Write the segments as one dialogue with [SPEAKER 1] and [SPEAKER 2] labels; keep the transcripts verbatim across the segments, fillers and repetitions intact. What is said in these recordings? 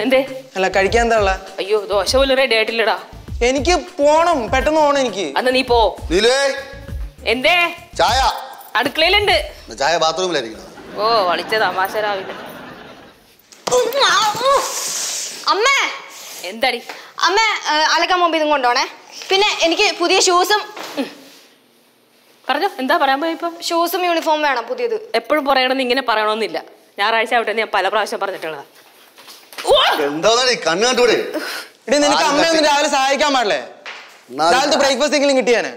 [SPEAKER 1] എന്തേ?
[SPEAKER 2] അല്ല കഴിക്കാൻ എന്താ ഉള്ള?
[SPEAKER 1] അയ്യോ ദോശ പോലും റെഡി ആയിട്ടില്ലടാ.
[SPEAKER 2] എനിക്ക് പോണം, പെട്ടെന്ന് പോണം എനിക്ക്.
[SPEAKER 1] അന്ന് നീ പോ. എന്തേ?
[SPEAKER 3] ചായ
[SPEAKER 1] അടുക്കളയിലുണ്ട്.
[SPEAKER 3] ചായ ബാത്റൂമിലായിരിക്കും.
[SPEAKER 1] ഓ വളിച്ച തമാശ രാവിലെ.
[SPEAKER 4] അമ്മ
[SPEAKER 1] എന്താടി?
[SPEAKER 4] അമ്മ അലക്കാൻ മുമ്പ് ഇതും കൊണ്ടോണേ. പിന്നെ എനിക്ക് പുതിയ ഷൂസും.
[SPEAKER 1] പറഞ്ഞോ, എന്താ പറയാൻ പോയി? ഇപ്പൊ
[SPEAKER 4] ഷൂസും യൂണിഫോം വേണം പുതിയത്.
[SPEAKER 1] എപ്പോഴും പറയണമെന്ന് ഇങ്ങനെ പറയണമെന്നില്ല. ഞായറാഴ്ച ആവട്ടെ ഞാൻ പല പ്രാവശ്യം പറഞ്ഞിട്ടുള്ളതാ.
[SPEAKER 3] കണ്ണു കണ്ടൂടെ?
[SPEAKER 2] ഇടി നിനക്ക് അമ്മയൊന്നും രാവിലെ സഹായിക്കാൻ പാടില്ലേ? രാവിലത്തെ ബ്രേക്ക്ഫാസ്റ്റ് എങ്കിലും കിട്ടിയാന്.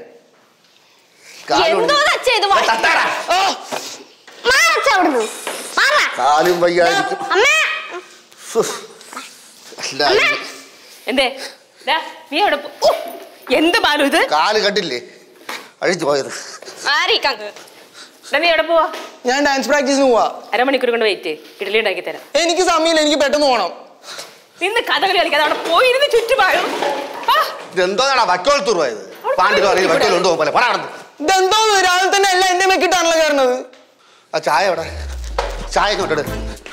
[SPEAKER 1] എന്തേ നീ അവിടെ എന്ത് ബാലു ഇത്?
[SPEAKER 3] കാല് കണ്ടില്ലേ അഴിച്ചു പോയത്?
[SPEAKER 1] നീ എവിടെ പോവാ?
[SPEAKER 2] ഞാൻ ഡാൻസ് പ്രാക്ടീസിന് പോവാ.
[SPEAKER 1] അരമണിക്കൂർ കൊണ്ട് വെയിറ്റ്. ഇഡലി ഉണ്ടാക്കി തരാം.
[SPEAKER 2] എനിക്ക് സമയമില്ല, എനിക്ക് പെട്ടെന്ന് പോകണം.
[SPEAKER 1] നിന്ന് കഥകളി കളിക്കാതെ അവിടെ പോയിരുന്ന് ചുറ്റുപാടും.
[SPEAKER 3] ഇതെന്തോന്നാ വക്കോളത്തൂർ പോയത്? പാണ്ടിലോ അല്ലെങ്കിൽ വക്കോലുണ്ടോ പോലെ
[SPEAKER 2] ഇതെന്തോ രാവിലെ തന്നെ എല്ലാം എന്റെ മെക്കിട്ടാണല്ലോ കയറുന്നത്.
[SPEAKER 3] ആ ചായ എവിടെ? ചായ കൊണ്ടിട്ട്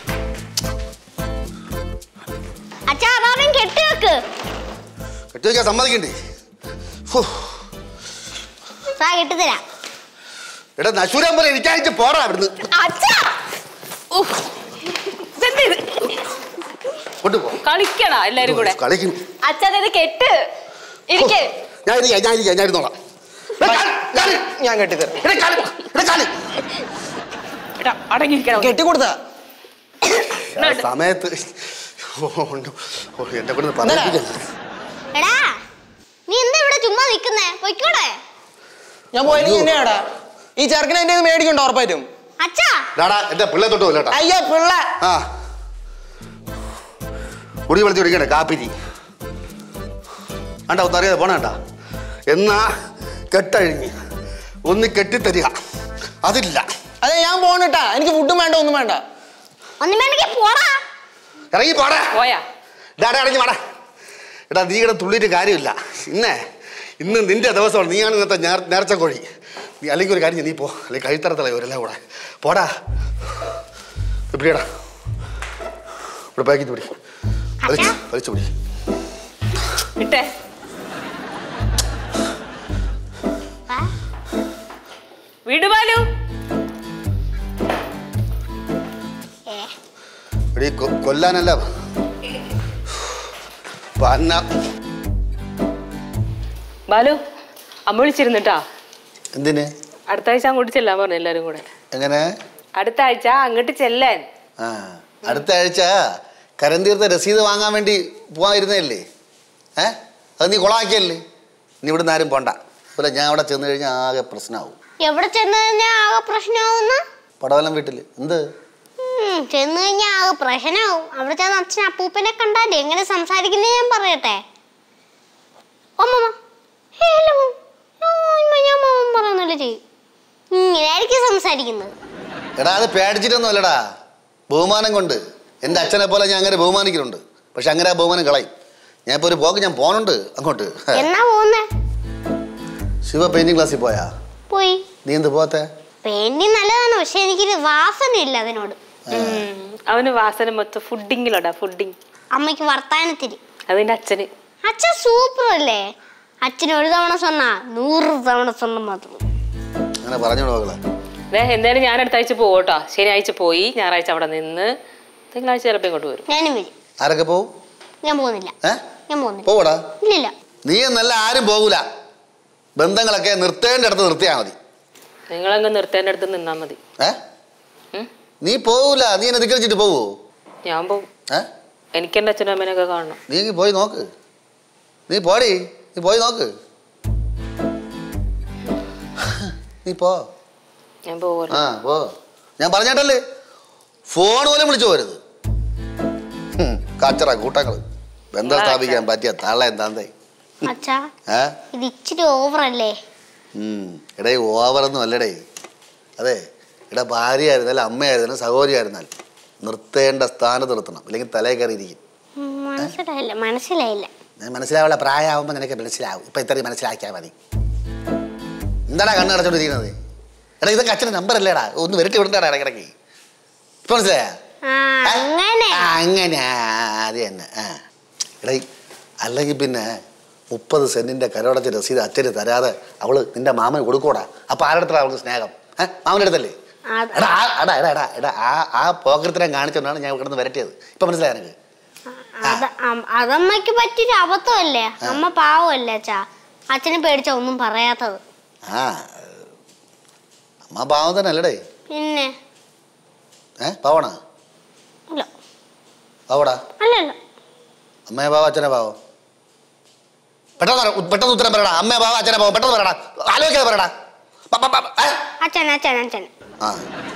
[SPEAKER 3] കെട്ടിവെക്കാൻ സമ്മതിക്കണ്ടേ? എടാ നശൂരം പോലെ എനിക്കയച്ച് പോടാ അവിടുന്ന്.
[SPEAKER 1] കളിക്കണ എല്ലാരും കൂടെ
[SPEAKER 3] കളിക്കും.
[SPEAKER 4] കെട്ട് ഇരിക്കേ.
[SPEAKER 3] ഞാൻ ഞാൻ ഞാൻ ഇരുന്നോളാം.
[SPEAKER 2] ഞാൻ കെട്ടിത്തരാം.
[SPEAKER 1] കെട്ടിക്കൊടുത്ത
[SPEAKER 3] സമയത്ത് എന്നെ കൊണ്ട്
[SPEAKER 2] ഞാൻ പോയില്ലെങ്കിൽ എന്നെയാടാ ഈ ചെറുക്കനെ എന്റെ മേടിക്കണ്ടോ? ഉറപ്പായിട്ടും
[SPEAKER 3] എന്റെ പിള്ളേ തൊട്ട് പോലെട്ടാ.
[SPEAKER 2] അയ്യോ പിള്ള
[SPEAKER 3] ആ കുടി വിളിച്ച് കുടിക്കണ്ടേ കാപ്പിരി ആണ്ടാ ഒന്നും അറിയാതെ പോണേട്ടാ. എന്നാ കെട്ടഴിഞ്ഞ് ഒന്ന് കെട്ടിത്തരിക അതില്ല.
[SPEAKER 2] അതെ ഞാൻ പോണട്ടാ. എനിക്ക് ഫുഡും വേണ്ട ഒന്നും വേണ്ട.
[SPEAKER 3] ഇറങ്ങി പോടാ. ഡാടാ ഇറങ്ങി വാടാ. എടാ നീ ഇവിടെ തുള്ളിയിട്ട് കാര്യമില്ല. ഇന്നേ ഇന്ന് നിന്റെ ദിവസമാണ്. നീയാണ് ഇന്നത്തെ നേർച്ച കോഴി. നീ അല്ലെങ്കിൽ ഒരു കാര്യം നീ പോ, അല്ലെങ്കിൽ കഴുത്തറത്തളയോ ഒരെല്ലാം കൂടെ പോടാ. പിടിയടാ ഇവിടെ പാക്കിട്ട് പിടി. വലിച്ചു വലിച്ചു പിടി.
[SPEAKER 1] വിടുവാലു
[SPEAKER 3] കൊല്ലാനല്ല
[SPEAKER 1] ബാലു അമ്മ വിളിച്ചിരുന്നിട്ടാ.
[SPEAKER 3] എന്തിന്?
[SPEAKER 1] അടുത്ത ആഴ്ച അങ്ങോട്ട് ചെല്ലാൻ പറഞ്ഞു എല്ലാരും കൂടെ.
[SPEAKER 3] എങ്ങനെ?
[SPEAKER 1] അടുത്ത ആഴ്ച അങ്ങോട്ട് ചെല്ലാൻ.
[SPEAKER 3] ആ അടുത്ത ആഴ്ച കരം തീർത്ത രസീത് വാങ്ങാൻ വേണ്ടി പോവാതിരുന്നല്ലേ? ഏഹ് അത് നീ കൊളാക്കിയല്ലേ? നീ ഇവിടുന്ന് ആരും പോണ്ട. അതുപോലെ ഞാൻ അവിടെ ചെന്ന് കഴിഞ്ഞാൽ ആകെ പ്രശ്നമാവും.
[SPEAKER 4] എവിടെ ചെന്ന് കഴിഞ്ഞാൽ ആകെ പ്രശ്നമാവുന്ന?
[SPEAKER 3] പടവലം വീട്ടില്. എന്ത്
[SPEAKER 4] ചെന്ന് കഴിഞ്ഞാൽ ആകെ പ്രശ്നമാവും. അവിടെ ചെന്ന് അച്ഛൻ അപ്പൂപ്പനെ കണ്ടാലേ എങ്ങനെ സംസാരിക്കുന്നത് ഞാൻ പറയട്ടെ. ഇങ്ങനെയായിരിക്കും സംസാരിക്കുന്നത്.
[SPEAKER 3] എടാ അത് പേടിച്ചിട്ടൊന്നും അല്ലടാ, ബഹുമാനം കൊണ്ട്. എൻ്റെ അച്ഛനെ പോലെ ഞാൻ അങ്ങനെ ബഹുമാനിക്കുന്നുണ്ട്. പക്ഷെ അങ്ങനെ ആ ബഹുമാനം കളയും. ഞാൻ ഇപ്പോൾ ഒരു പോക്ക് ഞാൻ പോണുണ്ട് അങ്ങോട്ട്.
[SPEAKER 4] എന്നാ പോകുന്നേ?
[SPEAKER 3] ശിവ പെയിന്റിംഗ് ക്ലാസ്സിൽ പോയാ?
[SPEAKER 4] പോയി.
[SPEAKER 3] നീ എന്ത് പോത്തെ?
[SPEAKER 4] പെയിന്റിംഗ് നല്ലതാണ്, പക്ഷെ എനിക്കൊരു വാസന ഇല്ല അതിനോട്.
[SPEAKER 1] അവന് വാസന മൊത്തം ഫുഡിങ്ങിലോടാ. ഫുഡിങ്.
[SPEAKER 4] അമ്മയ്ക്ക് വർത്താനത്തിരി.
[SPEAKER 1] അതിന്റെ അച്ഛന്
[SPEAKER 4] അച്ഛൻ സൂപ്പർ അല്ലേ? അച്ഛന് ഒരു തവണ സ്വന്ന നൂറ് തവണ സ്വന്തം മാത്രം.
[SPEAKER 3] അങ്ങനെ പറഞ്ഞു നോക്കളെ.
[SPEAKER 1] എന്തായാലും ഞാൻ അടുത്ത ആഴ്ച പോകട്ടോ. ശനിയാഴ്ച പോയി ഞായറാഴ്ച അവിടെ നിന്ന് തിങ്കളാഴ്ച ചിലപ്പോ ഇങ്ങോട്ട് വരും.
[SPEAKER 4] ഞാനും വരും.
[SPEAKER 3] ആരൊക്കെ പോവും?
[SPEAKER 4] ഞാൻ പോകുന്നില്ല. ഞാൻ പോകുന്നില്ല.
[SPEAKER 3] പോടാ.
[SPEAKER 4] ഇല്ലില്ല.
[SPEAKER 3] നീ എന്നല്ല ആരും പോകൂല. ബന്ധങ്ങളൊക്കെ നിർത്തേണ്ട അടുത്ത് നിർത്തിയാ മതി.
[SPEAKER 1] നിങ്ങളങ്ങ് നിർത്തേണ്ട അടുത്ത് നിന്നാ മതി.
[SPEAKER 3] നീ പോവൂല. നീ എന്നെ ധിക്കരിച്ചിട്ട് പോവോ?
[SPEAKER 1] ഞാൻ പോവും. എനിക്ക് എന്റെ അച്ഛനും അമ്മേനൊക്കെ കാണണം.
[SPEAKER 3] നീ പോയി നോക്ക്. നീ പോടി. നീ പോയി നോക്ക്. നീ പോ.
[SPEAKER 1] ഞാൻ പോവല്ലോ.
[SPEAKER 3] ആ പോ. ഞാൻ പറഞ്ഞിട്ടല്ലേ ഫോൺ പോലും വിളിച്ചു പോരുത്. കാച്ചറ കൂട്ടങ്ങള് ബന്ധം സ്ഥാപിക്കാൻ പറ്റിയ തള്ള എന്താന്തേ.
[SPEAKER 4] ഇത് ഇച്ചിരി ഓവർ അല്ലേ?
[SPEAKER 3] എടേ ഓവറൊന്നും അല്ലടേ. അതെ എടാ ഭാര്യ ആയിരുന്നാലും അമ്മയായിരുന്നാലും സഹോദരി ആയിരുന്നാലും നിർത്തേണ്ട സ്ഥാനത്ത് നിർത്തണം. അല്ലെങ്കിൽ തലയിൽ കയറിയിരിക്കും.
[SPEAKER 4] മനസ്സിലായില്ല മനസ്സിലായില്ല
[SPEAKER 3] മനസ്സിലാവുള്ള പ്രായമാകുമ്പോൾ നിനക്ക് മനസ്സിലാവും. ഇപ്പൊ ഇത്രയും മനസ്സിലാക്കിയാൽ മതി. എന്താടാ കണ്ണ് അടച്ചോണ്ടിരിക്കുന്നത്? എടാ ഇതൊക്കെ അച്ഛൻ്റെ നമ്പർ അല്ലേടാ. ഒന്ന് വരട്ടി വിടണ്ടാടാ ഇടയ്ക്കിടയ്ക്ക്. ഇപ്പൊ മനസ്സിലായാ? അങ്ങനെ അത് തന്നെ. ആ എടേ, അല്ലെങ്കിൽ പിന്നെ മുപ്പത് സെന്റിന്റെ കരോടത്തെ രസീത് അച്ഛന് തരാതെ അവള് നിന്റെ മാമന് കൊടുക്കൂടാ. അപ്പൊ ആരുടെ അടുത്താണ് അവൾക്ക് സ്നേഹം? ഏഹ് മാമന്റെ അടുത്തല്ലേ? എടാ എടാ എടാ എടാ എടാ ആ ആ പോക്കത്തിനെ കാണിച്ചോണ്ടാണ് ഞാൻ കിടന്ന് വരട്ടിയത്. ഇപ്പൊ മനസ്സിലായ എനിക്ക്?
[SPEAKER 4] അതമ്മക്ക് പറ്റിയൊരു അബദ്ധമല്ലേ? അമ്മ പാവമല്ലേ അച്ഛാ, അച്ഛനെ പേടിച്ച ഒന്നും പറയാത്തത്.
[SPEAKER 3] ആ അമ്മ പാവം തന്നെ അല്ലേടേ?
[SPEAKER 4] പിന്നെ
[SPEAKER 3] ഏ പാവണ പാവടാ?
[SPEAKER 4] അല്ലല്ല.
[SPEAKER 3] അമ്മയെ പാവം അച്ഛനെ പാവം? പെട്ടെന്ന് പെട്ടെന്ന് ഉത്തരം പറയടാ. അമ്മയെ പാവം അച്ഛനെ പാവം? പെട്ടെന്ന് പറയടാ, ആലോചിക്കാതെ പറയടാ.
[SPEAKER 4] അച്ഛൻ അച്ഛൻ അച്ഛൻ
[SPEAKER 3] ആ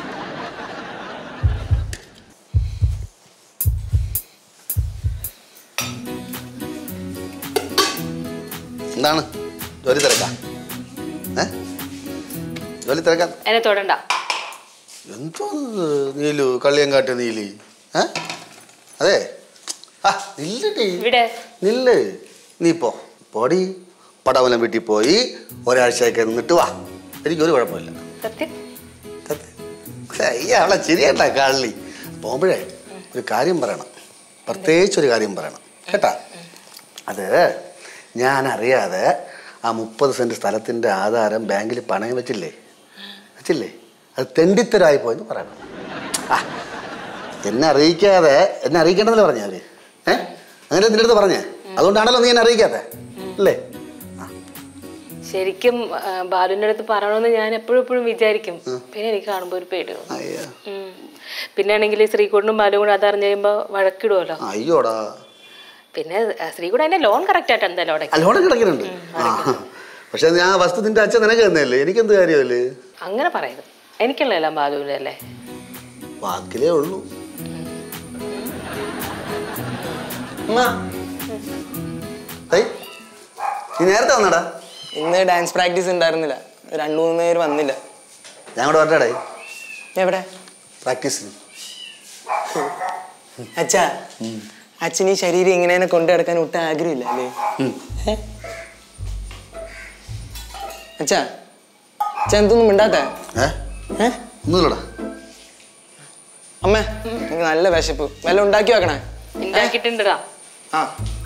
[SPEAKER 3] എന്താണ് ജോലി തിരക്കാ? ഏ ജോലി തിരക്കാ?
[SPEAKER 1] എന്നെ തൊടണ്ട.
[SPEAKER 3] എന്തോ നീലു കള്ളിയം കാട്ടിയ നീലി. ഏ അതെ ആ നില്ലടി
[SPEAKER 1] ഇവിടെ
[SPEAKER 3] നില്ല്. നീ പോ പോടി. പടവലം വീട്ടിൽ പോയി ഒരാഴ്ചയൊക്കെ നിന്നിട്ട് വാ. എനിക്കൊരു കുഴപ്പമില്ല.
[SPEAKER 1] സത്യം
[SPEAKER 3] അയ്യ അവളെ ശരിയണ്ട കള്ളി. പോകുമ്പോഴേ ഒരു കാര്യം പറയണം, പ്രത്യേകിച്ചൊരു കാര്യം പറയണം കേട്ടാ. അത് ഞാൻ അറിയാതെ ആ മുപ്പത് സെന്റ് സ്ഥലത്തിന്റെ ആധാരം ബാങ്കിൽ പണയം വെച്ചില്ലേ വെച്ചില്ലേ അത് തെണ്ടിത്തരായി പോയെന്ന് പറയണം. ആ എന്നെ അറിയിക്കാതെ എന്നെ അറിയിക്കേണ്ടതല്ലേ പറഞ്ഞാല്? ഏഹ് അങ്ങനെ നിന്റെ അടുത്ത് പറഞ്ഞേ, അതുകൊണ്ടാണല്ലോ നീ എന്നെ അറിയിക്കാതെ അല്ലേ?
[SPEAKER 1] ശരിക്കും ബാലുവിന്റെ അടുത്ത് പറയണമെന്ന് ഞാൻ എപ്പോഴും എപ്പോഴും വിചാരിക്കും. പിന്നെ എനിക്ക് കാണുമ്പോ ഒരു പേടി തോന്നും. പിന്നെ ആണെങ്കിൽ ശ്രീകുട്ടനും ബാലുവും കൂടെ അതറിഞ്ഞു കഴിയുമ്പോ വഴക്കിടുമല്ലോ.
[SPEAKER 3] അയ്യോടാ.
[SPEAKER 1] പിന്നെ ശ്രീകുട്ടൻ അതിന്റെ ലോൺ കറക്റ്റ് ആയിട്ട് എന്തായാലും
[SPEAKER 3] ലോൺ കിടക്കുന്നുണ്ട്. പക്ഷെ ഞാൻ വസ്തു നിന്റെ അച്ഛൻ നിനക്ക് തന്നെയല്ലേ, എനിക്കെന്ത് കാര്യമല്ലേ?
[SPEAKER 1] അങ്ങനെ പറയുന്നത് എനിക്കുള്ളതല്ല ബാലുവിന്റെ അല്ലേ?
[SPEAKER 3] വാക്കിലേ ഉള്ളൂ. നീ നേരത്തെ വന്നടാ?
[SPEAKER 2] ഇന്ന് ഡാൻസ് പ്രാക്ടീസ് ഉണ്ടായിരുന്നില്ല, രണ്ടു മൂന്ന് പേര് വന്നില്ല.
[SPEAKER 3] ഞാൻ കൂടെ വരട്ടെ?
[SPEAKER 2] എവിടെ
[SPEAKER 3] പ്രാക്ടീസിന്?
[SPEAKER 2] അച്ഛാ, അച്ഛൻ ഈ ശരീരം ഇങ്ങനെ കൊണ്ടു നടക്കാൻ ഒട്ടും ആഗ്രഹമില്ല അല്ലേ? അച്ഛാ അച്ഛൻ എന്തൊന്നും മിണ്ടാത്ത?
[SPEAKER 3] ഒന്നുമില്ലടാ.
[SPEAKER 2] അമ്മേ എനിക്ക് നല്ല വിശപ്പ്, വല്ല ഉണ്ടാക്കി വെക്കണേ.
[SPEAKER 1] ഉണ്ടാക്കിട്ടുണ്ടാ?
[SPEAKER 2] ആ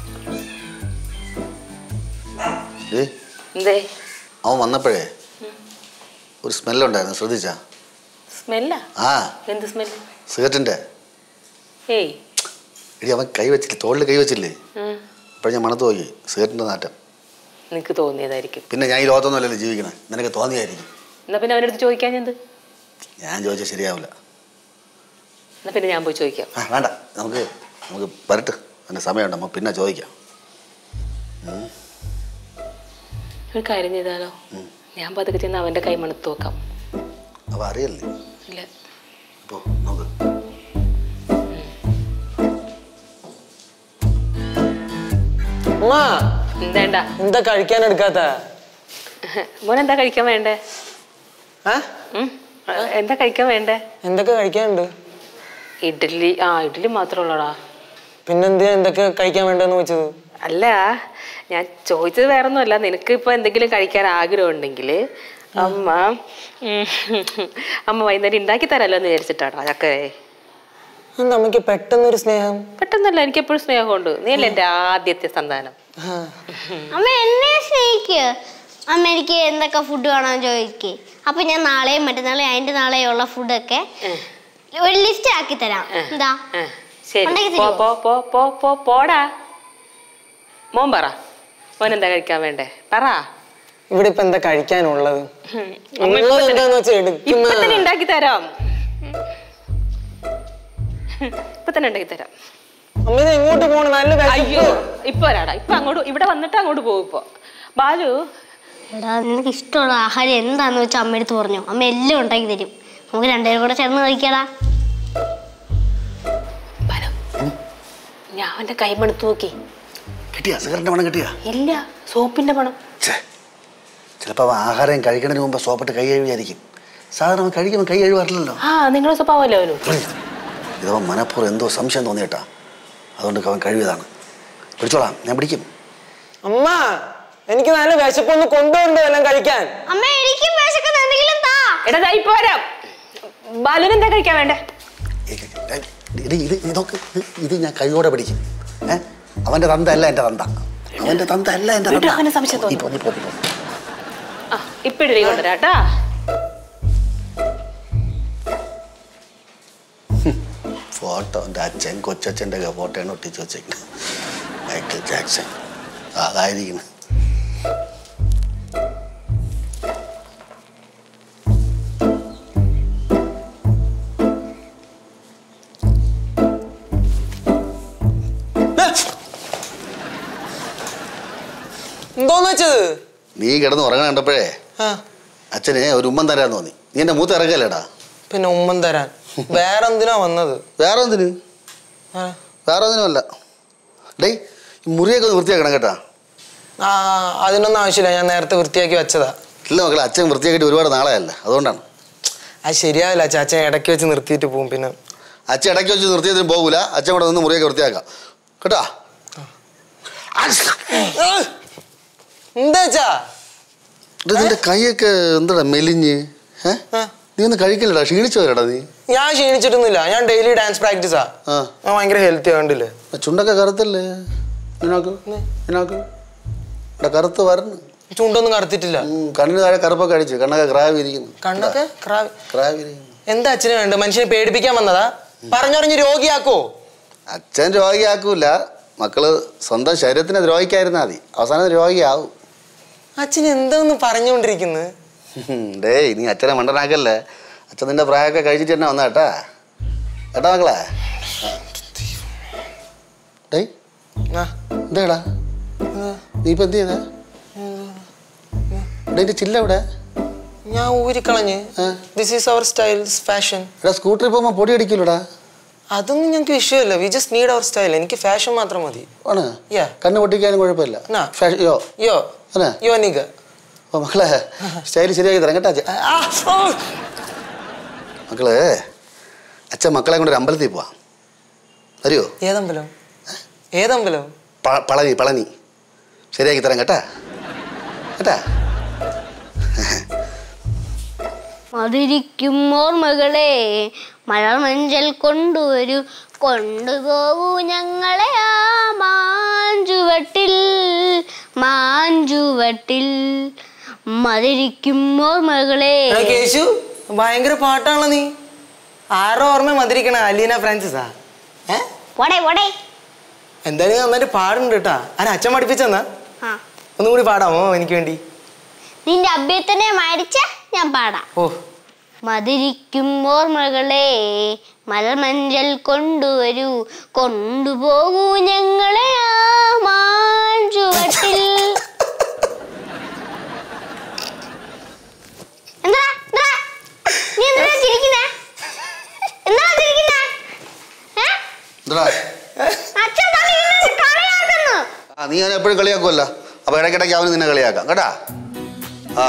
[SPEAKER 3] അവൻ വന്നപ്പോഴേ ഒരു സ്മെല്ലുണ്ടായിരുന്നു, ശ്രദ്ധിച്ചാ?
[SPEAKER 1] സ്മെല്ലാ?
[SPEAKER 3] ആ
[SPEAKER 1] എന്ത് സ്മെല്ല്?
[SPEAKER 3] സിഗരറ്റിന്റെ.
[SPEAKER 1] ഏയ്
[SPEAKER 3] എടി അവൻ കൈ വെച്ചില്ലേ, തോളിൽ കൈ വെച്ചില്ലേ? അപ്പോഴേ ഞാൻ മണത്ത് പോയി സിഗരറ്റിന്റെ നാറ്റം.
[SPEAKER 1] നിനക്ക് തോന്നിയതായിരിക്കും.
[SPEAKER 3] പിന്നെ ഞാൻ ഈ ലോകത്തൊന്നുമല്ലല്ലോ ജീവിക്കണേ, നിനക്ക് തോന്നിയായിരിക്കും.
[SPEAKER 1] എന്നാ പിന്നെ അവനടുത്ത് ചോദിക്കാൻ എന്ത്?
[SPEAKER 3] ഞാൻ ചോദിച്ചാൽ ശരിയാവില്ല.
[SPEAKER 1] എന്നാ പിന്നെ ഞാൻ പോയി ചോദിക്കാം.
[SPEAKER 3] ആ വേണ്ട, നമുക്ക് നമുക്ക് വരട്ട്, അതിൻ്റെ സമയമുണ്ട്, നമുക്ക് പിന്നെ ചോദിക്കാം.
[SPEAKER 1] ഒരു കാര്യം ചെയ്താലോ? ഞാൻ പതുക്കെ ചെന്ന് അവന്റെ കൈ മണത്ത് നോക്കാം.
[SPEAKER 3] അപ്പൊ അറിയല്ലേ?
[SPEAKER 1] ഇല്ല. എന്താ
[SPEAKER 2] എന്താ കഴിക്കാൻ എടുക്കാത്ത?
[SPEAKER 1] മോൻ എന്താ കഴിക്കാൻ വേണ്ടേ? എന്താ കഴിക്കാൻ വേണ്ടേ? എന്തൊക്കെ
[SPEAKER 2] കഴിക്കാനുണ്ട്?
[SPEAKER 1] ഇഡ്ഡലി. ആ ഇഡ്ഡലി മാത്രമേ ഉള്ളടാ.
[SPEAKER 2] പിന്നെന്തിനാ എന്തൊക്കെ കഴിക്കാൻ വേണ്ടെന്ന് വെച്ചത്?
[SPEAKER 1] അല്ല, ഞാൻ ചോദിച്ചത് വേറെ ഒന്നുമല്ല. നിനക്ക് ഇപ്പൊ എന്തെങ്കിലും കഴിക്കാൻ ആഗ്രഹം ഉണ്ടെങ്കിൽ അമ്മ അമ്മ വൈകുന്നേരം ഉണ്ടാക്കി തരാമല്ലോ എന്ന് വിചാരിച്ചിട്ടാടാ. ചക്കരെ
[SPEAKER 2] നമുക്ക് പെട്ടെന്നൊരു സ്നേഹം.
[SPEAKER 1] പെട്ടെന്നല്ല, എനിക്ക് എപ്പോഴും സ്നേഹമുണ്ട്. നീ അല്ലേ എന്റെ ആദ്യത്തെ സന്താനം.
[SPEAKER 4] അമ്മ എന്നെ സ്നേഹിക്ക്. അമ്മ എനിക്ക് എന്തൊക്കെ ഫുഡ് വേണമെന്ന് ചോദിക്കേ. അപ്പൊ ഞാൻ നാളെയും മറ്റന്നാളെ അതിന്റെ നാളെയുള്ള ഫുഡൊക്കെ ഒരു ലിസ്റ്റ് ആക്കി തരാം. എന്താ?
[SPEAKER 1] ശരി, പോടാ. മോൻ പറ, മോൻ എന്താ കഴിക്കാൻ വേണ്ടേ? പറ.
[SPEAKER 2] ഇവിടെ ഇപ്പൊ എന്താ കഴിക്കാനുള്ളത്?
[SPEAKER 1] ഇപ്പൊ തന്നെ ഉണ്ടാക്കി തരാം. ഇപ്പൊ തന്നെ ഉണ്ടാക്കി തരാം.
[SPEAKER 2] എങ്ങോട്ട് പോകണം? നല്ല
[SPEAKER 1] അയ്യോ ഇപ്പൊ വരാടാ. ഇപ്പൊ അങ്ങോട്ട് ഇവിടെ വന്നിട്ട് അങ്ങോട്ട് പോകും. ഇപ്പൊ ബാലു,
[SPEAKER 4] എടാ നിനക്ക് ഇഷ്ടമുള്ള ആഹാരം എന്താന്ന് വെച്ചാൽ അമ്മ എടുത്ത് പറഞ്ഞു. അമ്മ എല്ലാം ഉണ്ടാക്കി തരും. നമുക്ക് രണ്ടുപേരും കൂടെ ചേർന്ന് കഴിക്കടാ.
[SPEAKER 1] ഞാൻ അവന്റെ കൈ മണത്ത് നോക്കി.
[SPEAKER 3] കിട്ടിയാ? സിഗരറ്റിന്റെ മണം കിട്ടിയാ?
[SPEAKER 1] ഇല്ല, സോപ്പിന്റെ മണം.
[SPEAKER 3] ചിലപ്പോ ആഹാരം കഴിക്കുന്നതിന് മുമ്പ് സോപ്പിട്ട് കൈ കഴുകിയായിരിക്കും. സാധാരണ കഴിക്കുമ്പോൾ കൈ കഴുകാറില്ലല്ലോ.
[SPEAKER 1] ആ നിങ്ങളെ സ്വഭാവമല്ലോ അവന്.
[SPEAKER 3] ഇതവൻ മനപ്പൂർവ്വം എന്തോ സംശയം തോന്നിയിട്ടാ, അതുകൊണ്ട് അവൻ കഴുകിയതാണ്. പിടിച്ചോളാം, ഞാൻ പിടിക്കും.
[SPEAKER 2] അമ്മ എനിക്ക് നല്ല വിശപ്പൊന്ന് കൊണ്ടുപോകണ്ടോ എല്ലാം കഴിക്കാൻ?
[SPEAKER 4] അമ്മ എനിക്കും വിശക്കുന്ന എന്തെങ്കിലും താ.
[SPEAKER 1] എടാ ഇപ്പൊ വരാം. ബാലുവിന് എന്താ കഴിക്കാൻ വേണ്ടേ?
[SPEAKER 3] ഇത് ഇതൊക്കെ ഇത് ഞാൻ കൈയോടെ പിടിക്കും. ഏഹ് അവന്റെ തന്ത അല്ല എന്റെ തന്ത. അവന്റെ തന്ത അല്ല എന്റെ തന്ത.
[SPEAKER 1] ഇപ്പിടി കൊണ്ടുവരാട്ടാ.
[SPEAKER 3] ഫോട്ടോ എൻ്റെ അച്ഛൻ കൊച്ചച്ഛൻ്റെ ഒക്കെ ഫോട്ടോയാണ് ഒട്ടിച്ച് വെച്ചേക്കുന്നത്. മൈക്കിൾ ജാക്സൺ അതായിരിക്കണം.
[SPEAKER 2] എന്തോന്ന് വെച്ചത്?
[SPEAKER 3] നീ കിടന്ന് ഉറങ്ങാൻ കണ്ടപ്പോഴേ അച്ഛനെ ഒരു ഉമ്മൻ തരാൻ തോന്നി. നീ എന്റെ മൂത്ത് ഇറങ്ങല്ലേടാ.
[SPEAKER 2] പിന്നെ ഉമ്മൻ തരാൻ വേറെ എന്തിനാ വന്നത്?
[SPEAKER 3] വേറെ എന്തിന്? വേറെ ഒന്നിനുമല്ല. ഡേ മുറിയൊക്കെ ഒന്ന് വൃത്തിയാക്കണം കേട്ടാ.
[SPEAKER 2] ആ അതിനൊന്നും ആവശ്യമില്ല, ഞാൻ നേരത്തെ വൃത്തിയാക്കി വെച്ചതാ.
[SPEAKER 3] ഇല്ല മക്കളെ, അച്ഛൻ വൃത്തിയാക്കിയിട്ട് ഒരുപാട് നാളെയല്ല, അതുകൊണ്ടാണ്.
[SPEAKER 2] അത് ശരിയാവില്ല അച്ഛൻ. അച്ഛൻ ഇടയ്ക്ക് വെച്ച് നിർത്തിയിട്ട് പോകും. പിന്നെ
[SPEAKER 3] അച്ഛൻ ഇടയ്ക്ക് വെച്ച് നിർത്തിയതിന് പോകൂല. അച്ഛൻ കൂടെ നിന്ന് മുറിയൊക്കെ വൃത്തിയാക്കാം കേട്ടാ.
[SPEAKER 2] എന്താ വെച്ചാ
[SPEAKER 3] നിന്റെ കൈയൊക്കെ എന്താടാ മെലിഞ്ഞ്? നീ ഒന്ന് കഴിക്കില്ലടാ, ക്ഷീണിച്ചു വരടാ നീ.
[SPEAKER 2] ഞാൻ ക്ഷീണിച്ചിട്ടൊന്നുമില്ല, ഞാൻ ഡെയിലി ഡാൻസ് പ്രാക്ടീസാ. ഞാൻ ഭയങ്കര ഹെൽത്തി ആകണ്ടില്ലേ.
[SPEAKER 3] ചുണ്ടൊക്കെ കറുത്തല്ലേ നിനക്ക്? നിനക്ക് കറുത്ത് വരണം.
[SPEAKER 2] ചുണ്ടൊന്നും കറുത്തിട്ടില്ല.
[SPEAKER 3] കണ്ണിന് താഴെ കറുപ്പൊക്കെ അടിച്ചു, കണ്ണൊക്കെ ക്രാവ് ഇരിക്കുന്നു.
[SPEAKER 2] കണ്ണൊക്കെ ക്രാവ്
[SPEAKER 3] ക്രാവ് ഇരിക്കുന്നു.
[SPEAKER 2] എന്താ അച്ഛന് വേണ്ട? മനുഷ്യനെ പേടിപ്പിക്കാൻ വന്നതാ? പറഞ്ഞറിഞ്ഞ് രോഗിയാക്കോ?
[SPEAKER 3] അച്ഛൻ രോഗിയാക്കൂല, മക്കള് സ്വന്തം ശരീരത്തിനെ ദ്രോഹിക്കായിരുന്നാ മതി, അവസാനം രോഗിയാവും.
[SPEAKER 2] അച്ഛൻ എന്താന്ന് പറഞ്ഞുകൊണ്ടിരിക്കുന്നു?
[SPEAKER 3] ഡേയ് നീ അച്ഛനെ മണ്ടനാക്കല്ലേ. അച്ഛൻ നിന്റെ പ്രായമൊക്കെ കഴിച്ചിട്ട് തന്നെ വന്ന കേട്ടാ. കേട്ടാ മക്കളെ? ഡേയ് എന്താടാ നീ ഇപ്പൊ എന്ത് ചെയ്ത? ഡേന്റെ ചില്ല എവിടെ?
[SPEAKER 2] ഞാൻ ഊരിക്കളഞ്ഞ്. This is our style, fashion.
[SPEAKER 3] എടാ സ്കൂട്ടറിൽ പോകുമ്പോ പൊടി അടിക്കൂലടാ.
[SPEAKER 2] അതൊന്നും ഞങ്ങൾക്ക് വിഷയമല്ല. We just need our style. എനിക്ക് ഫാഷൻ മാത്രം മതി.
[SPEAKER 3] ആണ് കണ്ണ് പൊട്ടിക്കാനും കുഴപ്പമില്ല. യോ
[SPEAKER 2] യോ യോ നിക.
[SPEAKER 3] ഓ മക്കളെ സ്റ്റൈൽ ശരിയാക്കി തരാം കേട്ടാ. മക്കളെ അച്ഛൻ മക്കളെ കൊണ്ട് ഒരു അമ്പലത്തിൽ പോവാ, അറിയോ?
[SPEAKER 2] ഏതമ്പലം? ഏതമ്പലം?
[SPEAKER 3] പളനി. പളനി ശരിയാക്കി തരാം കേട്ടാ. കേട്ടാ
[SPEAKER 4] മധുരിക്കും ഓർമ്മകളെ മഴമഞ്ചൽ കൊണ്ടുവരൂ, കൊണ്ടുപോകൂ ഞങ്ങളെ ആ മാഞ്ചുവട്ടിൽ മാഞ്ചുവട്ടിൽ. മധുരിക്കും ഓർമ്മകളെ.
[SPEAKER 2] കേശു ഭയങ്കര പാട്ടാണല്ലോ നീ. ആരോ ഓർമ്മ മധുരിക്കണ? അലീന ഫ്രാൻസിസാ? എന്തായാലും നന്നായിട്ട് പാടുന്നുണ്ട് കേട്ടാ. ആരാ അച്ഛൻ പഠിപ്പിച്ചെന്നാ? ഒന്നും കൂടി പാടാമോ എനിക്ക് വേണ്ടി?
[SPEAKER 4] നിന്റെ അഭ്യർത്ഥന മാനിച്ച ഞാൻ പാടാം.
[SPEAKER 2] ഓ
[SPEAKER 4] മധുരിക്കും ഓർമ്മകളെ മലമഞ്ചൽ കൊണ്ടുവരൂ, കൊണ്ടുപോകൂ ഞങ്ങളെ ആ മാഞ്ചുവട്ടിൽ. എന്താ നീ എന്താ ചിരിക്കുന്നേ? എന്താ ചിരിക്കുന്നേ?
[SPEAKER 3] നീ ഞാൻ എപ്പോഴും കളിയാക്കുമല്ലോ, അപ്പൊ ഇടയ്ക്കിടയ്ക്ക് അവന് നിന്നെ കളിയാക്കാം കേട്ടാ. ആ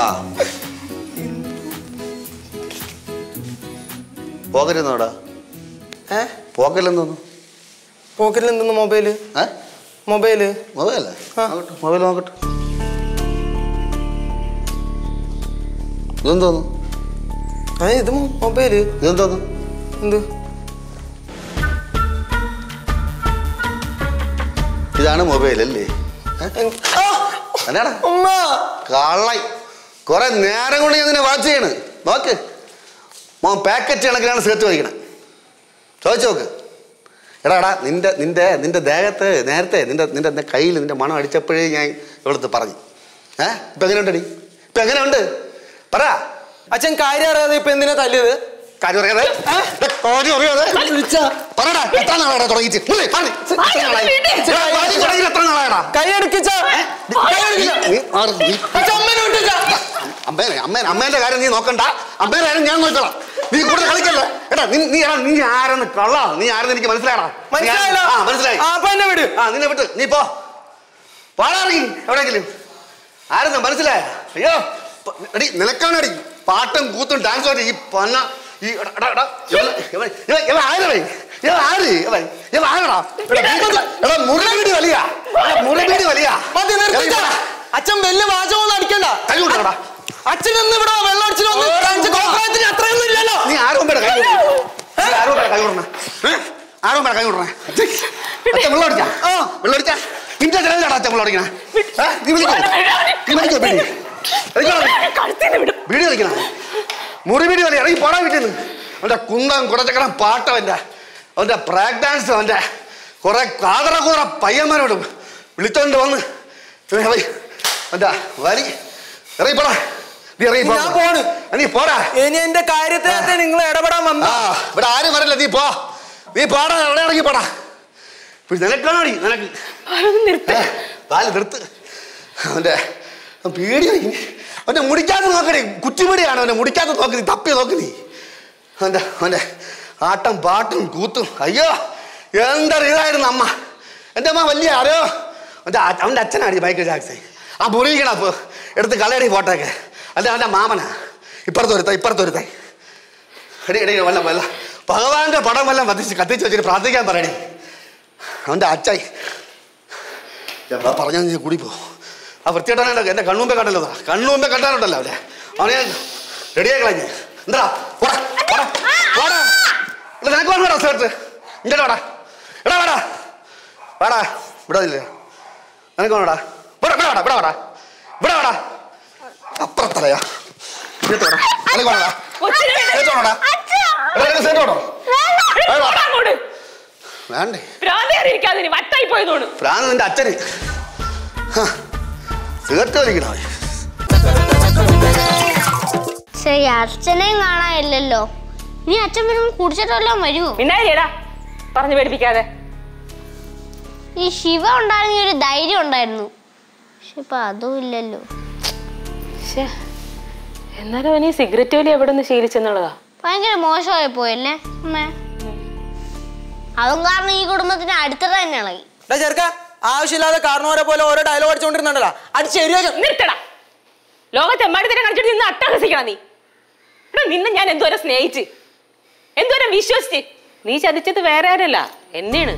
[SPEAKER 3] പോക്കറ്റെന്നോടാ? പോക്കറ്റിലെന്തോന്നു?
[SPEAKER 2] പോക്കറ്റിൽ എന്തോന്നു? മൊബൈല്. മൊബൈല്
[SPEAKER 3] മൊബൈലേ? മൊബൈൽ നോക്കട്ടെ. ഇതെന്തോന്നു?
[SPEAKER 2] ഇത് മൊബൈല്.
[SPEAKER 3] ഇതെന്തോന്നു?
[SPEAKER 2] എന്ത്?
[SPEAKER 3] ഇതാണ് മൊബൈൽ അല്ലേ? എന്നാടാ കള്ളായി, കൊറേ നേരം കൊണ്ട് ഞാൻ നിന്നെ വാച്ച് ചെയ്യണ്. നോക്ക് മോൻ പാക്കറ്റ് കണക്കിനാണ് സിഗരറ്റ് വലിക്കണം. ചോദിച്ചു നോക്ക്. എടാ എടാ നിന്റെ നിന്റെ നിന്റെ ദേഹത്ത് നേരത്തെ നിന്റെ നിന്റെ കയ്യിൽ നിന്റെ മണം അടിച്ചപ്പോഴേ ഞാൻ ഇവിടുത്തെ പറഞ്ഞു. ഏഹ് ഇപ്പൊ എങ്ങനെ ഉണ്ടടി? ഇപ്പൊ എങ്ങനെ ഉണ്ട് പറ.
[SPEAKER 2] അച്ഛൻ കാര്യം അറിയാതെ ഇപ്പൊ എന്തിനാ തല്ലിയത്?
[SPEAKER 3] കാര്യം അറിയാതെ പറടാ. എത്ര നാളാടാ തുടങ്ങിച്ച്? എത്ര നാളാടാ? അമ്മേനെ അമ്മേനെ അമ്മേന്റെ കാര്യം നീ നോക്കണ്ട, അമ്മേന്റെ കാര്യം ഞാൻ നോക്കണം. നീ കൂടുതൽ കളിക്കല്ലേ. എടാ നീ നീ എടാ നീ ആരെന്ന് കള്ള നീ ആരെന്ന് എനിക്ക് മനസ്സിലായടാ.
[SPEAKER 2] മനസ്സിലായല്ലോ?
[SPEAKER 3] ആ മനസ്സിലായി. ആ നിന്നെ വിട്ട് നീ പോ, പാടാറങ്ങി എവിടെയെങ്കിലും. ആരെന്ന് മനസ്സിലായ? അയ്യോ എടി നിനക്കാണടി പാട്ടും കൂത്തും ഡാൻസും ആയിട്ട് ഈ പന്ന ഈ മുറിവീടി വലിയ മുറിവീടി വലിയ.
[SPEAKER 2] അച്ഛൻ വലിയ വാചകമൊന്നും അടിക്കണ്ട.
[SPEAKER 3] കൈകൊണ്ടാ
[SPEAKER 2] അച്ഛനൊന്നും ഇവിടെ വെള്ളം അടിച്ചിട്ട് അത്രയൊന്നും ഇല്ലല്ലോ.
[SPEAKER 3] നീ ആരും കൈ ആരും കൈ കൊടുക്കണ ആരോ പറ കൈ വിടണേ അച്ഛൻ വെള്ളം അടിച്ചാ വെള്ളം അടിച്ചാ നിന്റെ ചെലവിലാണ് അച്ഛൻ വെള്ളം അടിക്കണേ നീ വിളിക്കോ നീ വിളിക്കോ ബീഡി ബീഡി കളിക്കണ മുറി ബീഡി കളി ഇറങ്ങി പോടാൻ വീട്ടിൽ നിന്ന് അവൻ്റെ കുന്തം കുടച്ചക്കടം പാട്ടവൻ്റെ അവൻ്റെ ബ്രേക്ക് ഡാൻസ് അവൻ്റെ കുറെ കാതറ കൂറ പയ്യന്മാരോട് വിളിച്ചോണ്ട് വന്ന് അവൻ്റെ വലി ഇറങ്ങി പോടാ നീ പോടാ
[SPEAKER 2] ഇനി എന്റെ കാര്യത്തിനകത്ത് നിങ്ങൾ ഇടപെടാൻ വന്നാ
[SPEAKER 3] ഇവിടെ ആരും വരില്ല നീ പോ നീ പാടാ എവിടെ ഇറങ്ങി പോടാ നിനക്കാണോടി നിനക്ക് പാല് നിർത്ത് അവന്റെ പേടി അവന്റെ മുടിക്കാത്ത നോക്കണേ കുറ്റിപടിയാണ് അവന്റെ മുടിക്കാത്ത നോക്കി നീ തപ്പി നോക്ക് നീ അവന്റെ അവന്റെ ആട്ടം പാട്ടും കൂത്തും അയ്യോ എന്താ ഇതായിരുന്നു അമ്മ എൻ്റെ അമ്മ വലിയ അറിയോ അവന്റെ അവന്റെ അച്ഛനാണ് മൈക്കിൾ ജാക്സൺ ആ മുറിയിക്കണ അപ്പൊ എടുത്ത് കളയടി ഫോട്ടോക്കെ അല്ല അവൻ്റെ മാമനാ ഇപ്പുറത്തൊരുത്ത ഇപ്പുറത്തൊരുത്ത എടി എടി വല്ല വല്ല ഭഗവാന്റെ പടം വല്ലം കത്തിച്ച് കത്തിച്ച് വെച്ചിട്ട് പ്രാർത്ഥിക്കാൻ പറയണേ അവൻ്റെ അച്ചായി എന്താ പറഞ്ഞാൽ നീ കൂടി പോ ആ വൃത്തിയിട്ടാണ് എൻ്റെ കണ്ണുമ്പേ കണ്ടല്ലോ കണ്ണുമ്പേ കണ്ടാലുണ്ടല്ലോ അവരെ അവനെ റെഡിയായി കളഞ്ഞ് എന്താ പോടാ പോടാ പോടാ നിനക്ക് വേണോ സ്ഥലത്ത് ഇങ്ങോട്ട് വാടാ എടാ വാടാ വാടാ ഇവിടെ ഇല്ലേ നിനക്ക് വേണോടാ ഇവിടെ ഇവിടെ വാടാ ഇവിടെ വാടാ ഇവിടെ വാടാ അപ്പുറത്തലയാ വേണ്ടേ പ്രാന്ത് നിന്റെ അച്ഛന് സിഗരറ്റ് വലിക്കണോ
[SPEAKER 4] ശരി അച്ഛനെയും കാണാനില്ലല്ലോ ഇനി അച്ഛൻ വരുമ്പോൾ കുടിച്ചിട്ടെല്ലാം വരുമോ
[SPEAKER 1] പിന്നാരിയടാ പറഞ്ഞു പേടിപ്പിക്കാതെ
[SPEAKER 4] ഈ ശിവ ഉണ്ടായിരുന്ന ഒരു ധൈര്യം ഉണ്ടായിരുന്നു പക്ഷെ ഇപ്പൊ അതും ഇല്ലല്ലോ
[SPEAKER 1] എന്നാലും അവന് ഈ സിഗരറ്റ് വലി എവിടെ നിന്ന് ശീലിച്ചെന്നുള്ളതാ
[SPEAKER 4] ഭയങ്കര മോശമായി പോയല്ലേ അമ്മേ അതും കാരണം ഈ കുടുംബത്തിന് അടുത്തത് തന്നെ ഇളകി
[SPEAKER 2] ചെറുക്ക ആവശ്യമില്ലാതെ കാരണവരെ പോലെ ഓരോ ഡയലോഗ് അടിച്ചോണ്ടിരുന്നുണ്ടല്ലോ അത് ശരിയാ
[SPEAKER 1] നിർത്തടാ ലോകത്തെ എമ്മാടിത്തരം കളിച്ചിട്ട് നിന്ന് അട്ടഹസിക്കണം നീ എടാ നിന്നെ ഞാൻ എന്തോരം സ്നേഹിച്ച് എന്തോരം വിശ്വസിച്ച് നീ ചതിച്ചത് വേറെ ആരല്ല എന്നെയാണ്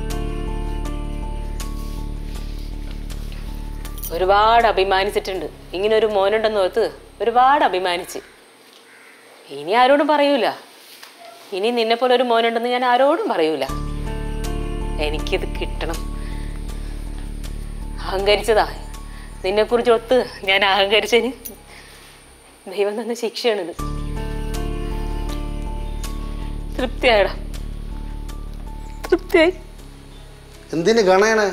[SPEAKER 1] ഒരുപാട് അഭിമാനിച്ചിട്ടുണ്ട് ഇങ്ങനെ ഒരു മോനുണ്ടെന്ന് ഓർത്ത് ഒരുപാട് അഭിമാനിച്ച് ഇനി ആരോടും പറയൂല ഇനി നിന്നെ പോലെ ഒരു മോനുണ്ടെന്ന് ഞാൻ ആരോടും പറയൂല എനിക്കിത് കിട്ടണം അഹങ്കരിച്ചതാ നിന്നെക്കുറിച്ച് ഒത്ത് ഞാൻ അഹങ്കരിച്ചതിന് ദൈവം തന്ന ശിക്ഷയാണിത് തൃപ്തിയായടാ തൃപ്തിയായി
[SPEAKER 3] എന്തിനു കാണാണ്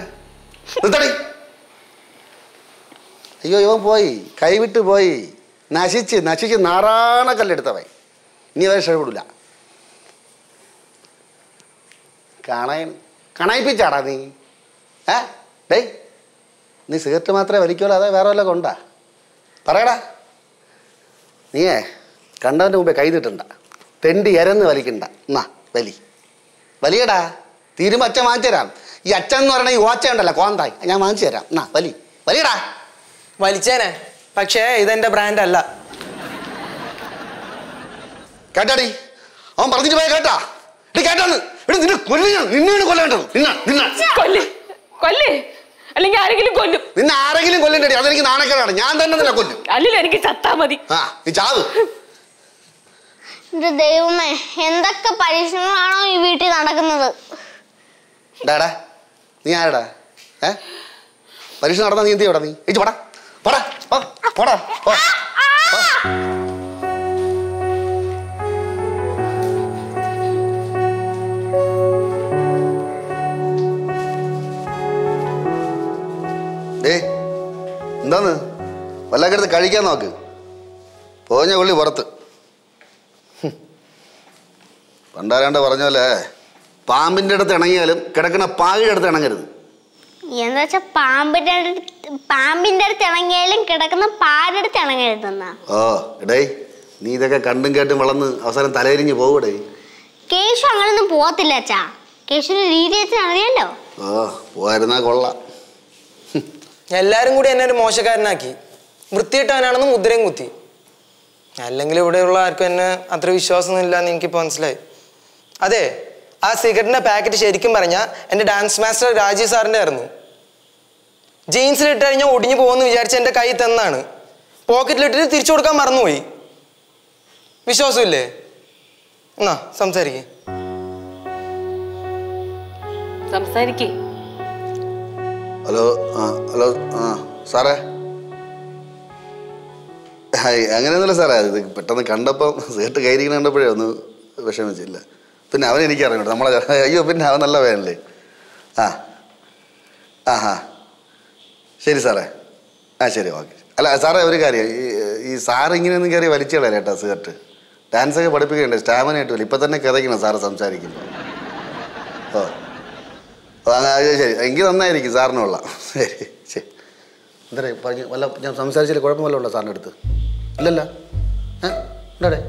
[SPEAKER 3] അയ്യോ ഇവൻ പോയി കൈവിട്ട് പോയി നശിച്ച് നശിച്ച് നാറാണ കല്ലെടുത്തവൻ ഇനി അവരെ ക്ഷമപ്പെടില്ല കാണാൻ കണയിപ്പിച്ചാടാ നീ ഏ ഡേയ് നീ സിഗരറ്റ് മാത്രമേ വലിക്കുള്ളൂ അതെ വേറെ വല്ല കൊണ്ടാ പറയടാ നീയേ കണ്ടവൻ്റെ മുമ്പേ കൈതിട്ടുണ്ട തെണ്ടി എരന്ന് വലിക്കണ്ട എന്നാ വലി വലിയടാ തീരുമ്പോൾ അച്ഛൻ വാങ്ങിച്ചു തരാം ഈ അച്ഛൻ എന്ന് പറയണ ഈ ഓച്ച ഉണ്ടല്ലോ കോന്തായി ഞാൻ വാങ്ങിച്ചു തരാം എന്നാ വലി വലിയടാ
[SPEAKER 2] വലിച്ചേനെ പക്ഷേ ഇതെന്റെ ബ്രാൻഡ് അല്ല
[SPEAKER 3] കേട്ടാടി അവൻ പറഞ്ഞിട്ട് പോയ കേട്ടാ ഇടി കേട്ടാന്ന് ഇടി നിന്നെ കൊല്ലിയാണ് നിന്നെയാണ് കൊല്ലേണ്ടത് നിന്ന നിന്ന
[SPEAKER 1] കൊല്ല് കൊല്ല് അല്ലെങ്കിൽ ആരെങ്കിലും കൊല്ലും
[SPEAKER 3] നിന്നെ ആരെങ്കിലും കൊല്ലേണ്ടടി അതെനിക്ക് നാണക്കേടാണ് ഞാൻ തന്നെ നിന്നെ കൊല്ലും
[SPEAKER 1] അല്ലെങ്കിൽ എനിക്ക് ചത്താ മതി
[SPEAKER 3] ആ നീ ചാവ്
[SPEAKER 4] ദൈവമേ എന്തൊക്കെ പരീക്ഷണങ്ങളാണോ ഈ വീട്ടിൽ നടക്കുന്നത്
[SPEAKER 3] ഡാടാ നീ ആരടാ ഏ പരീക്ഷ നടന്നാ നീ എന്ത് ചെയ്യടാ നീ ഏച്ചി പോടാ പോടാ പോടാ പോ ഏയ് എന്താന്ന് വല്ലൊക്കെ എടുത്ത് കഴിക്കാൻ നോക്ക് പോഞ്ഞ കൊള്ളി പുറത്ത് പണ്ടാരാണ്ട് പറഞ്ഞ പോലെ പാമ്പിൻ്റെ അടുത്ത് ഇണങ്ങിയാലും കിടക്കുന്ന പാകിയുടെ അടുത്ത് ഇണങ്ങരുത്
[SPEAKER 4] എന്താ വെച്ചാ പാമ്പിന്റെ പാമ്പിന്റെ അടുത്ത് ഇണങ്ങിയാലും കിടക്കുന്ന പാടിന്റെ അടുത്ത് ഇണങ്ങരുതെന്നാ
[SPEAKER 3] ഓ എടേ നീ ഇതൊക്കെ കണ്ടും കേട്ടും വളർന്ന് അവസാനം തലയിരിഞ്ഞ് പോകൂടേ
[SPEAKER 4] കേശു അങ്ങനൊന്നും പോകത്തില്ല അച്ഛാ കേശുവിന്റെ രീതി അച്ഛൻ അറിയാലോ
[SPEAKER 3] ഓ പോയിരുന്നാ കൊള്ളാം
[SPEAKER 2] എല്ലാരും കൂടി എന്നെ ഒരു മോശക്കാരനാക്കി വൃത്തിയിട്ടവനാണെന്ന് മുദ്രയും കുത്തി അല്ലെങ്കിൽ ഇവിടെയുള്ള ആർക്കും എന്നെ അത്ര വിശ്വാസമൊന്നും ഇല്ലാന്ന് എനിക്കിപ്പോൾ മനസ്സിലായി അതെ ആ സിഗരറ്റിന്റെ പാക്കറ്റ് ശരിക്കും പറഞ്ഞാൽ എൻ്റെ ഡാൻസ് മാസ്റ്റർ രാജീവ് സാറിൻ്റെ ആയിരുന്നു ജീൻസിലിട്ട് കഴിഞ്ഞാൽ ഒടിഞ്ഞു പോകുമെന്ന് വിചാരിച്ച് എൻ്റെ കൈ തന്നാണ് പോക്കറ്റിലിട്ടിട്ട് തിരിച്ചു കൊടുക്കാൻ മറന്നുപോയി വിശ്വാസമില്ലേ എന്നാ സംസാരിക്കേ
[SPEAKER 1] സംസാരിക്കേ.
[SPEAKER 3] ഹലോ ആ ഹലോ ആ സാറേ. ഹായ്, അങ്ങനെയൊന്നുമില്ല സാറേ. ഇത് പെട്ടെന്ന് കണ്ടപ്പം സേട്ട് കയറിങ്ങനെ കണ്ടപ്പോഴേ ഒന്ന് വിഷമിച്ചില്ല. പിന്നെ അവൻ എനിക്കറിയണ്ട നമ്മളെ. അയ്യോ പിന്നെ അവൻ നല്ല വേനല്ലേ. ആ ആ ഹാ ശരി സാറേ. ആ ശരി ഓക്കെ. അല്ല സാറേ ഒരു കാര്യം, ഈ ഈ സാറ് ഇങ്ങനെയൊന്നും കയറി വലിച്ചുകളല്ലേ കേട്ടോ സേട്ട്. ഡാൻസൊക്കെ പഠിപ്പിക്കണ്ടേ, സ്റ്റാമിന കിട്ടില്ല. ഇപ്പം തന്നെ കിതയ്ക്കണം സാറ് സംസാരിക്കുമ്പോൾ. ഓ ഓ ശരി, എങ്കിൽ നന്നായിരിക്കും സാറിനുള്ള. ശരി ശരി. എന്താ പറഞ്ഞു വല്ല ഞാൻ സംസാരിച്ചില്ല കുഴപ്പം വല്ല ഉണ്ടോ സാറിൻ്റെ അടുത്ത്? ഇല്ലല്ല. ഏ എന്താടേ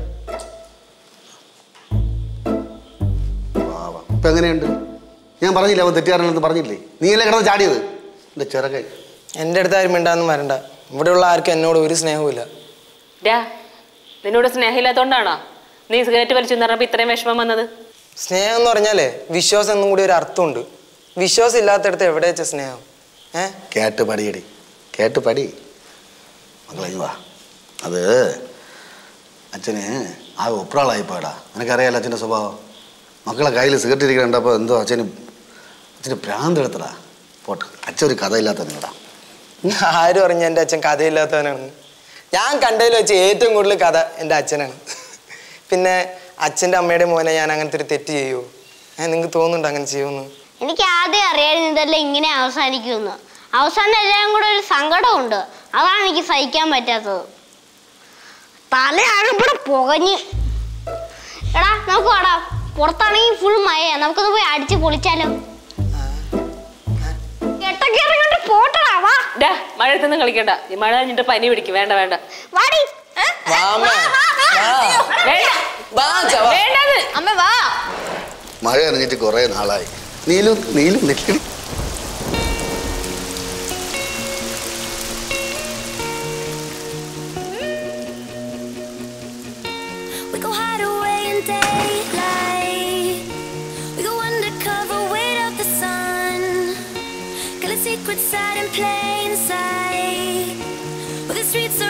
[SPEAKER 3] വാവാ ഇപ്പം എങ്ങനെയുണ്ട്? ഞാൻ പറഞ്ഞില്ല അവൻ തെറ്റുകാരനെന്ന് പറഞ്ഞില്ലേ? നീയല്ലേ കിടന്ന് ചാടിയത് എൻ്റെ ചെറുകൈ.
[SPEAKER 2] എൻ്റെ അടുത്ത് ആരും മിണ്ടാന്ന് വരണ്ട. ഇവിടെയുള്ള ആർക്കും എന്നോട് ഒരു സ്നേഹവുമില്ല.
[SPEAKER 1] ഡാ, നിന്നോട് സ്നേഹമില്ലാത്തോണ്ടാണോ നീ സിഗരറ്റ് വലിച്ചു പറഞ്ഞപ്പോൾ ഇത്രയും വിഷമം വന്നത്?
[SPEAKER 2] സ്നേഹം എന്ന് പറഞ്ഞാലേ വിശ്വാസം എന്നും കൂടി ഒരു അർത്ഥമുണ്ട്. വിശ്വാസം ഇല്ലാത്തടത്ത് എവിടെ വെച്ച സ്നേഹം? ഏ
[SPEAKER 3] കേട്ട് പടിയടി, കേട്ട് പടി മക്കളെ. വാ, അത് അച്ഛന് ആ ഒപ്രാളായിപ്പോടാ. നിനക്കറിയാലോ അച്ഛൻ്റെ സ്വഭാവം. മക്കളെ കയ്യിൽ സിഗരറ്റ് ഇരിക്കണ്ടപ്പോൾ എന്തോ അച്ഛന് അച്ഛന് ഭ്രാന്ത് എടുത്തടാ. പോട്ടെ, അച്ഛൻ ഒരു കഥയില്ലാത്ത നിങ്ങളാ.
[SPEAKER 2] ആരും പറഞ്ഞ എൻ്റെ അച്ഛൻ കഥയില്ലാത്തവനാണ്. ഞാൻ കണ്ടതിൽ വെച്ച് ഏറ്റവും കൂടുതൽ കഥ എൻ്റെ അച്ഛനാണ്. പിന്നെ അച്ഛൻ്റെ അമ്മയുടെ മോനെ ഞാൻ അങ്ങനത്തെ ഒരു തെറ്റ് ചെയ്യുമോ? ഏഹ് നിങ്ങൾക്ക് തോന്നുന്നുണ്ടോ അങ്ങനെ ചെയ്യുമെന്ന്?
[SPEAKER 4] എനിക്ക് ആദ്യം അറിയായിരുന്നു ഇതെല്ലാം ഇങ്ങനെ അവസാനിക്കുമെന്ന്. അവസാനം എല്ലാം കൂടെ ഒരു സങ്കടമുണ്ട്. അതാണ് എനിക്ക് സഹിക്കാൻ പറ്റാത്തത്. തലയാണ് ഇവിടെ പുകഞ്ഞ്. എടാ നമുക്ക് വാടാ, പുറത്താണെങ്കിൽ ഫുൾ മഴയാ. നമുക്കൊന്ന് പോയി അടിച്ച് പൊളിച്ചാലോ?
[SPEAKER 1] മഴയത്തൊന്നും കളിക്കണ്ട. ഈ മഴ കഴിഞ്ഞിട്ട് പനി പിടിക്കും. വേണ്ട വേണ്ട.
[SPEAKER 3] മഴ അറിഞ്ഞിട്ട് കുറെ നാളായി. നീലും നീലും നിൽക്കണം.
[SPEAKER 5] Secret side in plain sight, where the streets are